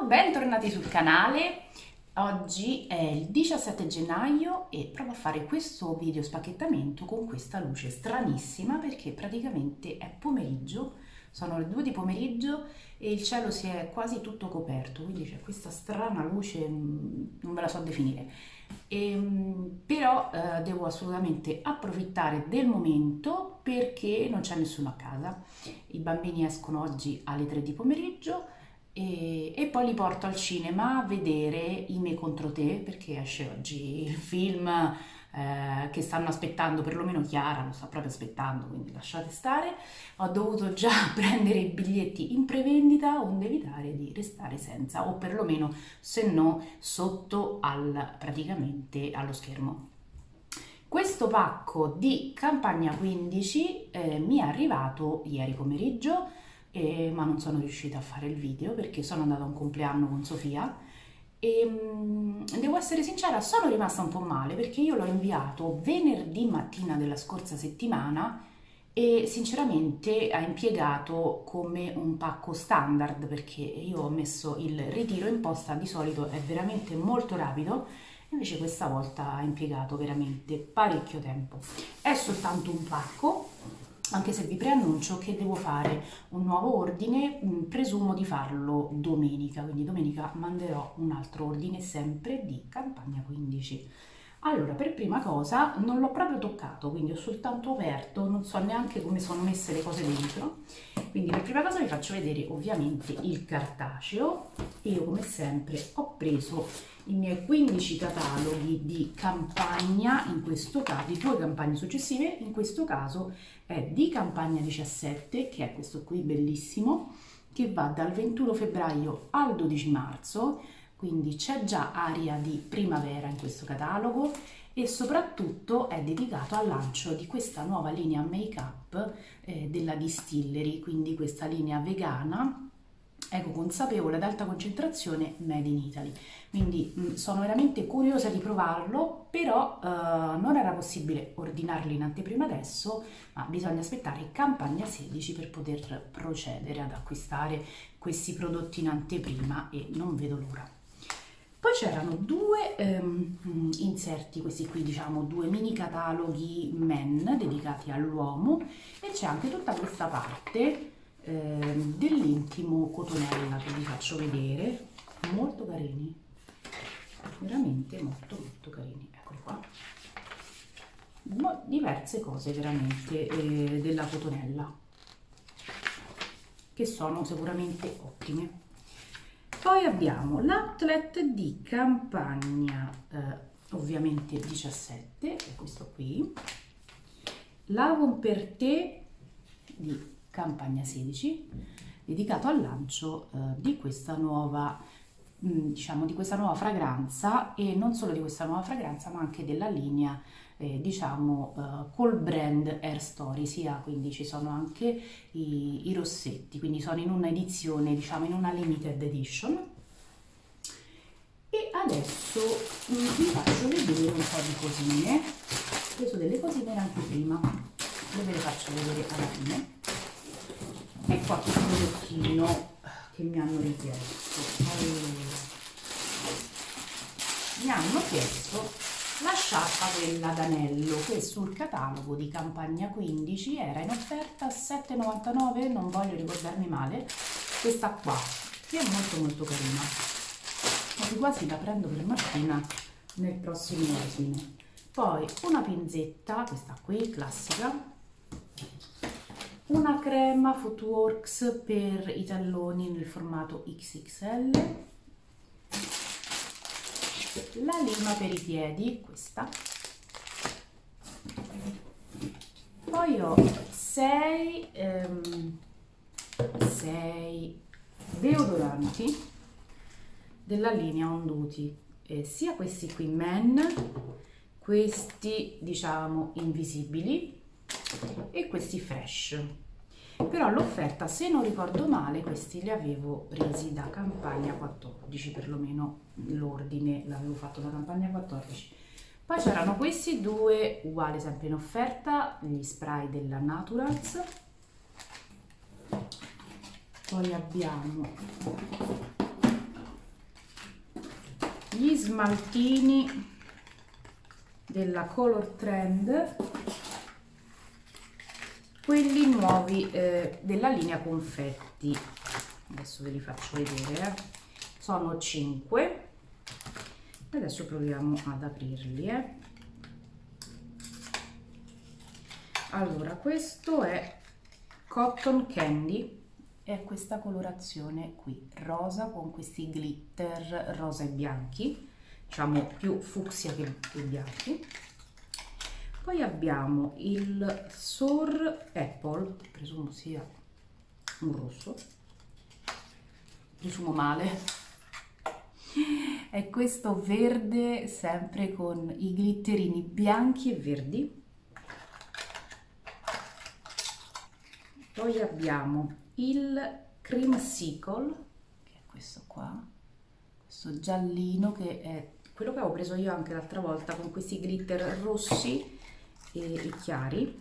Bentornati sul canale. Oggi è il 17 gennaio e provo a fare questo video spacchettamento con questa luce stranissima perché praticamente è pomeriggio, sono le 2 di pomeriggio e il cielo si è quasi tutto coperto, quindi c'è questa strana luce, non ve la so definire. Però devo assolutamente approfittare del momento perché non c'è nessuno a casa. I bambini escono oggi alle 3 di pomeriggio e poi li porto al cinema a vedere I me contro te, perché esce oggi il film che stanno aspettando, perlomeno Chiara lo sta proprio aspettando, quindi lasciate stare. Ho dovuto già prendere i biglietti in prevendita onde evitare di restare senza, o perlomeno se no sotto praticamente allo schermo. Questo pacco di Campagna 15 mi è arrivato ieri pomeriggio, ma non sono riuscita a fare il video perché sono andata a un compleanno con Sofia e devo essere sincera, sono rimasta un po' male perché io l'ho inviato venerdì mattina della scorsa settimana e sinceramente ha impiegato come un pacco standard, perché io ho messo il ritiro in posta, di solito è veramente molto rapido, invece questa volta ha impiegato veramente parecchio tempo. È soltanto un pacco, anche se vi preannuncio che devo fare un nuovo ordine, presumo di farlo domenica, quindi domenica manderò un altro ordine sempre di Campagna 15. Allora, per prima cosa non l'ho proprio toccato, quindi ho soltanto aperto, non so neanche come sono messe le cose dentro, quindi per prima cosa vi faccio vedere ovviamente il cartaceo. Io come sempre ho preso i miei 15 cataloghi di campagna, in questo caso di 2 campagne successive, in questo caso è di Campagna 17, che è questo qui bellissimo, che va dal 21 febbraio al 12 marzo, quindi c'è già aria di primavera in questo catalogo e soprattutto è dedicato al lancio di questa nuova linea make-up della Distillery, quindi questa linea vegana, ecoconsapevole ad alta concentrazione, made in Italy. Quindi sono veramente curiosa di provarlo, però non era possibile ordinarli in anteprima adesso, ma bisogna aspettare Campagna 16 per poter procedere ad acquistare questi prodotti in anteprima e non vedo l'ora. Poi c'erano 2 inserti, questi qui diciamo 2 mini cataloghi men dedicati all'uomo, e c'è anche tutta questa parte dell'intimo cotonella che vi faccio vedere, molto carini, veramente molto carini, eccoli qua, diverse cose veramente della cotonella che sono sicuramente ottime. Poi abbiamo l'outlet di Campagna ovviamente 17, è questo qui, l'Avon per te di Campagna 16, dedicato al lancio di questa nuova diciamo di questa nuova fragranza, e non solo di questa nuova fragranza ma anche della linea diciamo col brand Air Story, sia quindi ci sono anche i rossetti, quindi sono in una edizione, diciamo in una limited edition. E adesso vi faccio vedere un po' di cosine, ho preso delle cosine anche prima, ve le faccio vedere alla fine. E qua questo prodottino che mi hanno richiesto. Allora, mi hanno chiesto la sciarpa quella d'anello che sul catalogo di Campagna 15 era in offerta a 7,99, non voglio ricordarmi male, questa qua che è molto carina, quasi la prendo per Martina nel prossimo ordine. Poi una pinzetta, questa qui classica, una crema Footworks per i talloni nel formato XXL, la lima per i piedi, questa. Poi ho 6 deodoranti della linea On Duty, sia questi qui men, questi diciamo invisibili, e questi fresh, però l'offerta, se non ricordo male, questi li avevo presi da Campagna 14, perlomeno l'ordine l'avevo fatto da Campagna 14. Poi c'erano questi 2 uguali, sempre in offerta, gli spray della Naturals. Poi abbiamo gli smaltini della Color Trend, quelli nuovi della linea confetti. Adesso ve li faccio vedere, sono 5. Adesso proviamo ad aprirli. Allora, questo è Cotton Candy, è questa colorazione qui, rosa con questi glitter rosa e bianchi, diciamo più fucsia che bianchi. Poi abbiamo il Sour Apple, presumo sia un rosso, presumo male, è questo verde sempre con i glitterini bianchi e verdi. Poi abbiamo il Creamsicle, che è questo qua, questo giallino che è quello che avevo preso io anche l'altra volta, con questi glitter rossi e chiari.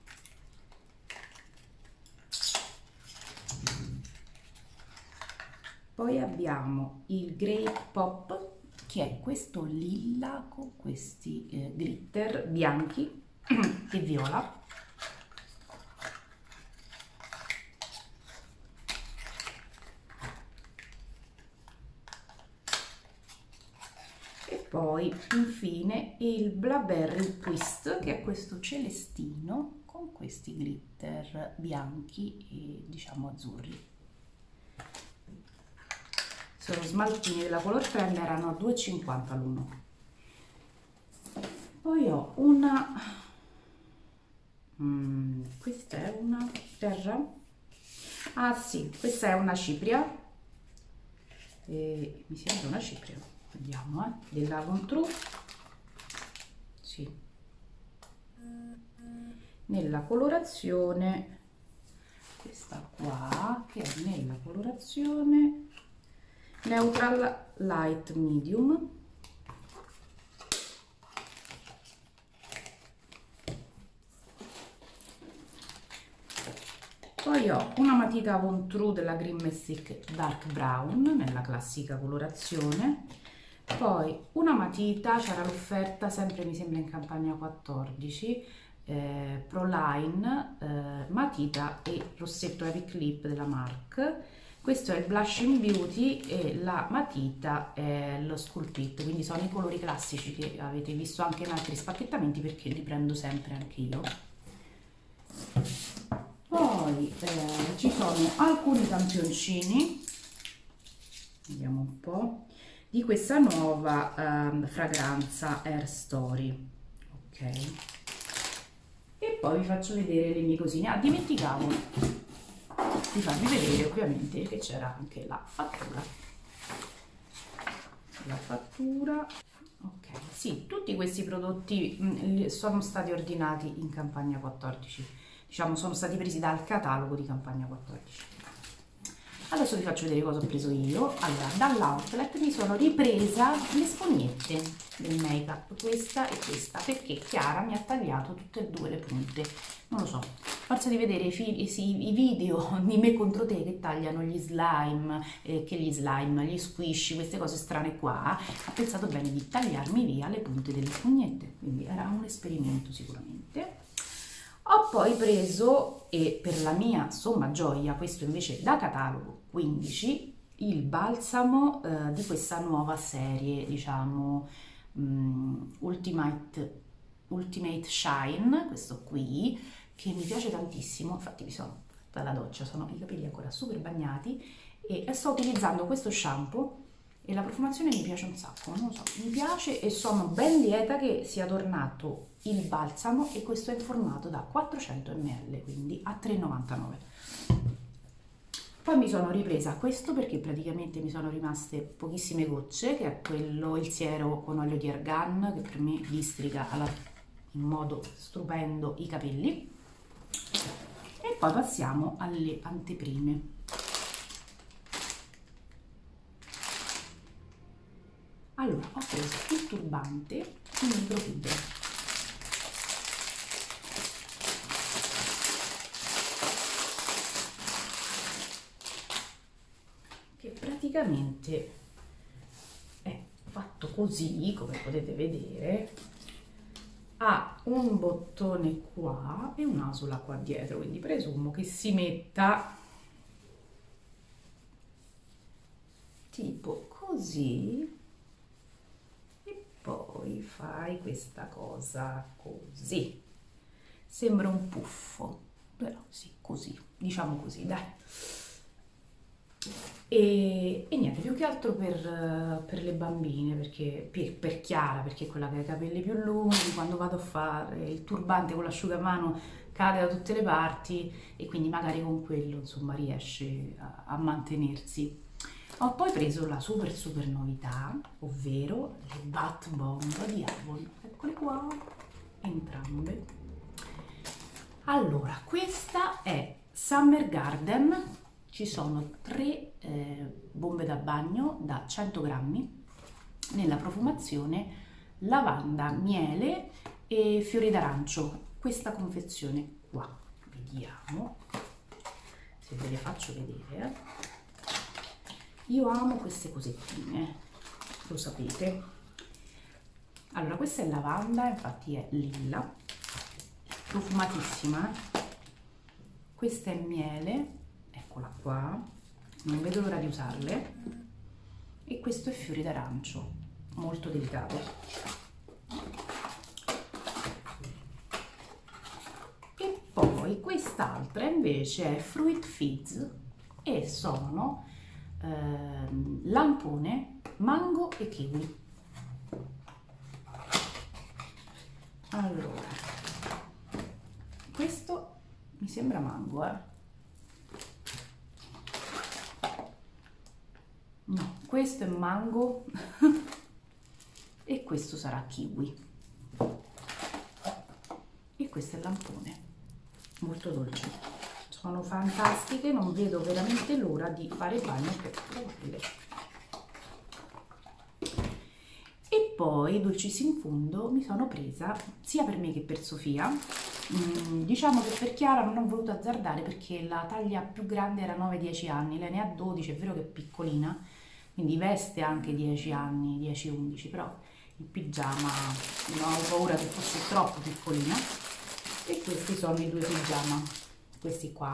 Poi abbiamo il Grape Pop, che è questo lilla con questi glitter bianchi e viola. E poi infine il Blackberry Twist, che è questo celestino con questi glitter bianchi e diciamo azzurri. Sono smaltini della Color Trend, erano 2,50 l'uno. Poi ho una questa è una terra, ah sì, questa è una cipria, mi sembra una cipria, vediamo, della Contru, sì, nella colorazione questa qua, che è nella colorazione Neutral Light Medium. Poi ho una matita Von True della Green Mestic Dark Brown nella classica colorazione. Poi una matita, c'era l'offerta sempre mi sembra in campagna 14, Proline, matita e rossetto Heavy Clip della MARC. Questo è il Blushing Beauty e la matita è lo Sculpt, quindi sono i colori classici che avete visto anche in altri spacchettamenti, perché li prendo sempre anche io. Poi ci sono alcuni campioncini, vediamo un po', di questa nuova fragranza Air Story, ok? E poi vi faccio vedere le mie cosine. Ah, dimenticavo di farvi vedere ovviamente che c'era anche la fattura. Ok, sì, tutti questi prodotti sono stati ordinati in campagna 14, diciamo sono stati presi dal catalogo di campagna 14. Adesso vi faccio vedere cosa ho preso io. Allora, dall'outlet mi sono ripresa le spugnette del make up, questa e questa, perché Chiara mi ha tagliato tutte e due le punte. Non lo so, forse di vedere i video di me contro te che tagliano gli slime, gli squish, queste cose strane qua, ha pensato bene di tagliarmi via le punte delle spugnette, quindi era un esperimento sicuramente. Ho poi preso, e per la mia somma gioia, questo invece da catalogo 15, il balsamo di questa nuova serie, diciamo Ultimate Shine, questo qui, che mi piace tantissimo. Infatti mi sono fatta la doccia, sono i capelli ancora super bagnati e sto utilizzando questo shampoo e la profumazione mi piace un sacco, non lo so, mi piace e sono ben lieta che sia tornato il balsamo, e questo è in formato da 400 ml, quindi a 3,99. Poi mi sono ripresa questo perché praticamente mi sono rimaste pochissime gocce, che è quello, il siero con olio di argan, che per me districa in modo stupendo i capelli. E poi passiamo alle anteprime. Allora, ho preso il turbante in microfibra. Che praticamente è fatto fatto così, come potete vedere, ha un bottone qua e un'asola qua dietro, quindi presumo che si metta tipo così e poi fai questa cosa così. Sembra un puffo, però sì, così, diciamo così, dai. E niente, più che altro per le bambine, perché per Chiara, perché è quella che ha i capelli più lunghi, quando vado a fare il turbante con l'asciugamano cade da tutte le parti e quindi magari con quello insomma riesce a mantenersi. Ho poi preso la super novità, ovvero le Bath Bomb di Avon, eccole qua, entrambe. Allora, questa è Summer Garden. Ci sono 3 bombe da bagno da 100 grammi nella profumazione lavanda, miele e fiori d'arancio. Questa confezione qua, vediamo se ve le faccio vedere. Io amo queste cosettine, lo sapete. Allora, questa è lavanda, infatti è lilla, profumatissima. Questa è miele, eccola qua, non vedo l'ora di usarle, e questo è fiori d'arancio, molto delicato. E poi quest'altra invece è Fruit Fizz e sono lampone, mango e kiwi. Allora, questo mi sembra mango, no, questo è mango e questo sarà kiwi e questo è lampone, molto dolce. Sono fantastiche, non vedo veramente l'ora di fare il bagno per provarle. E poi dolcis in fondo mi sono presa sia per me che per Sofia. Diciamo che per Chiara non ho voluto azzardare perché la taglia più grande era 9-10 anni, lei ne ha 12, è vero che è piccolina, quindi veste anche 10 anni, 10-11, però il pigiama non ho paura che fosse troppo piccolina. E questi sono i 2 pigiama, questi qua,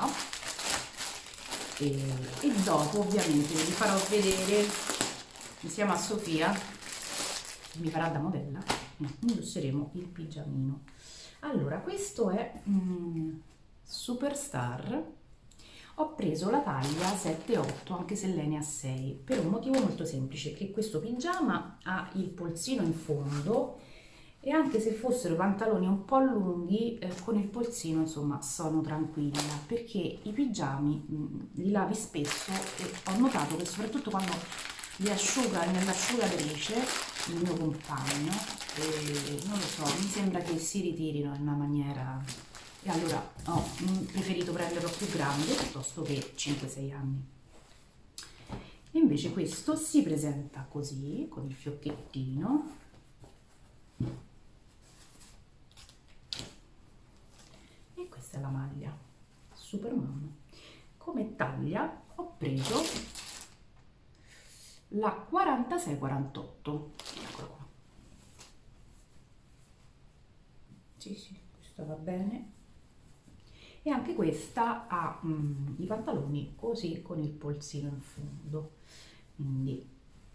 e dopo ovviamente vi farò vedere insieme a Sofia, mi farà da modella, indosseremo il pigiamino. Allora, questo è Superstar. Ho preso la taglia 7-8, anche se lei ne ha 6, per un motivo molto semplice, che questo pigiama ha il polsino in fondo e anche se fossero pantaloni un po' lunghi, con il polsino insomma sono tranquilla, perché i pigiami li lavi spesso e ho notato che soprattutto quando li asciuga nell'asciugatrice il mio compagno, non lo so, mi sembra che si ritirino in una maniera, e allora ho preferito prenderlo più grande piuttosto che 5-6 anni. Invece questo si presenta così, con il fiocchettino, e questa è la maglia Superman. Come taglia ho preso la 46-48, eccola qua. Sì, questa va bene. E anche questa ha i pantaloni così con il polsino in fondo, quindi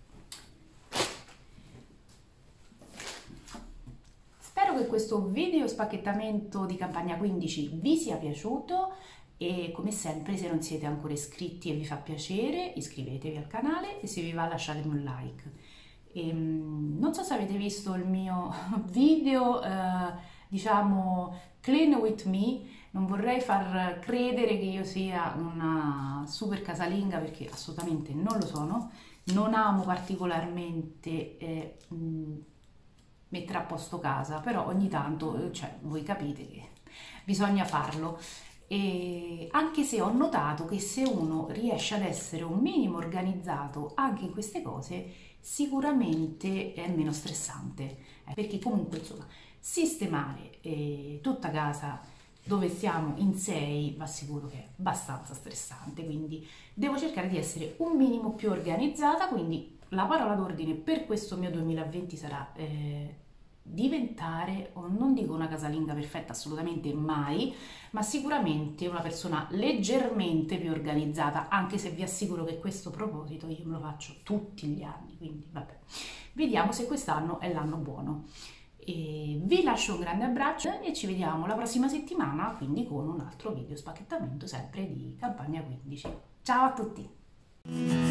spero che questo video spacchettamento di campagna 15 vi sia piaciuto e come sempre, se non siete ancora iscritti e vi fa piacere, iscrivetevi al canale e se vi va lasciatemi un like. Non so se avete visto il mio video diciamo Clean with me. Non vorrei far credere che io sia una super casalinga perché assolutamente non lo sono. Non amo particolarmente mettere a posto casa, però ogni tanto, cioè, voi capite che bisogna farlo. E anche se ho notato che se uno riesce ad essere un minimo organizzato anche in queste cose, sicuramente è meno stressante, perché comunque insomma sistemare tutta casa dove siamo in 6 va sicuro che è abbastanza stressante, quindi devo cercare di essere un minimo più organizzata, quindi la parola d'ordine per questo mio 2020 sarà diventare, non dico una casalinga perfetta assolutamente mai, ma sicuramente una persona leggermente più organizzata, anche se vi assicuro che questo proposito io me lo faccio tutti gli anni, quindi vabbè, vediamo se quest'anno è l'anno buono. E vi lascio un grande abbraccio e ci vediamo la prossima settimana, quindi con un altro video spacchettamento sempre di campagna 15. Ciao a tutti!